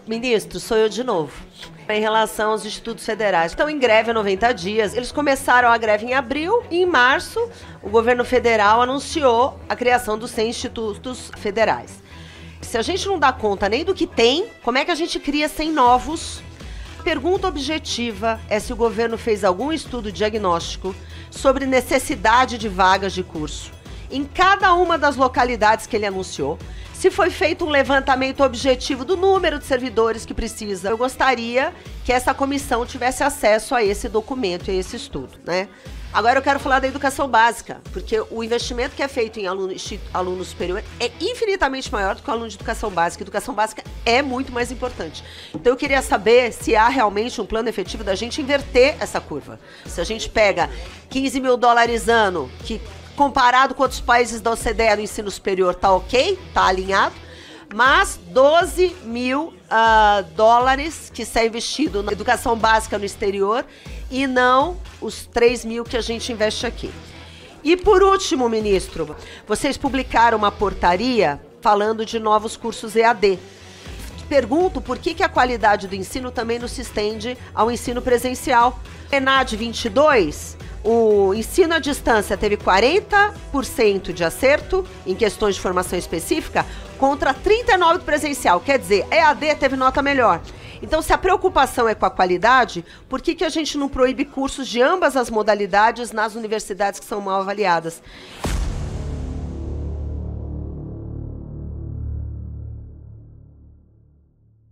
Ministro, sou eu de novo. Em relação aos institutos federais. Estão em greve há 90 dias. Eles começaram a greve em abril e em março o governo federal anunciou a criação dos 100 institutos federais. Se a gente não dá conta nem do que tem, como é que a gente cria 100 novos? Pergunta objetiva é se o governo fez algum estudo diagnóstico sobre necessidade de vagas de curso em cada uma das localidades que ele anunciou. Se foi feito um levantamento objetivo do número de servidores que precisa. Eu gostaria que essa comissão tivesse acesso a esse documento e a esse estudo, né? Agora eu quero falar da educação básica, porque o investimento que é feito em aluno superior é infinitamente maior do que o aluno de educação básica. Educação básica é muito mais importante. Então eu queria saber se há realmente um plano efetivo da gente inverter essa curva. Se a gente pega 15 mil dólares ano, que comparado com outros países da OCDE no ensino superior, tá ok, tá alinhado, mas 12 mil dólares que está investido na educação básica no exterior e não os 3 mil que a gente investe aqui. E por último, ministro, vocês publicaram uma portaria falando de novos cursos EAD. Pergunto por que a qualidade do ensino também não se estende ao ensino presencial. ENAD 22... O ensino à distância teve 40% de acerto em questões de formação específica contra 39% do presencial. Quer dizer, EAD teve nota melhor. Então, se a preocupação é com a qualidade, por que a gente não proíbe cursos de ambas as modalidades nas universidades que são mal avaliadas?